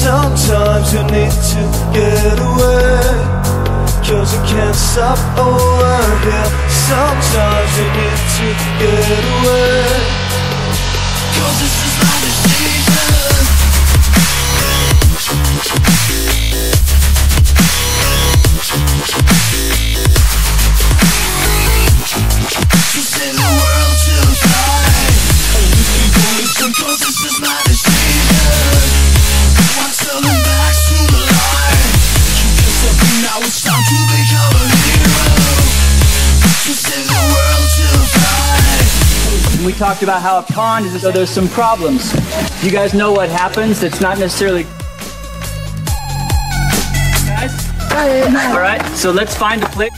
Sometimes you need to get away, 'cause you can't stop over here. Sometimes you need to get away, 'cause this is my decision. To send the world to fly, only people listen, 'cause this is my decision. What's turning back to the light? You just up and now it's time to become a hero. To send the world to fly. We talked about how a pond is, so there's some problems. You guys know what happens? It's not necessarily... Guys? Alright, so let's find a place.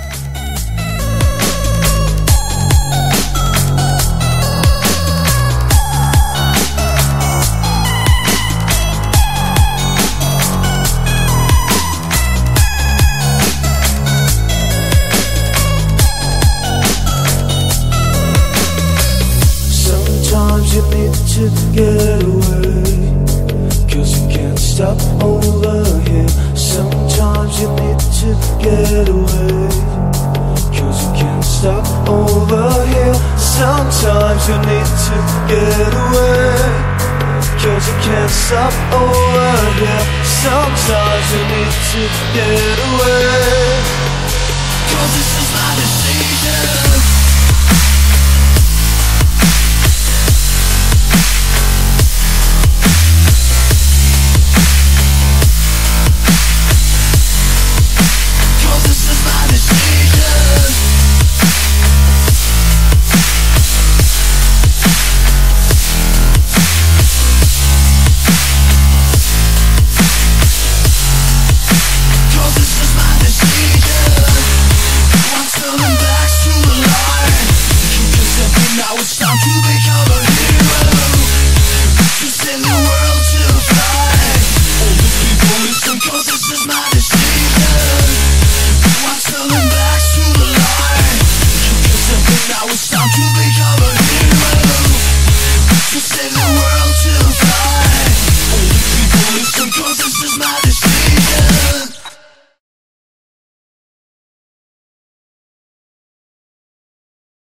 Sometimes you need to get away, 'cause you can't stop over here. Sometimes you need to get away, 'cause you can't stop over here. Sometimes you need to get away, 'cause you can't stop over here. Sometimes you need to get away, 'cause this is my decision.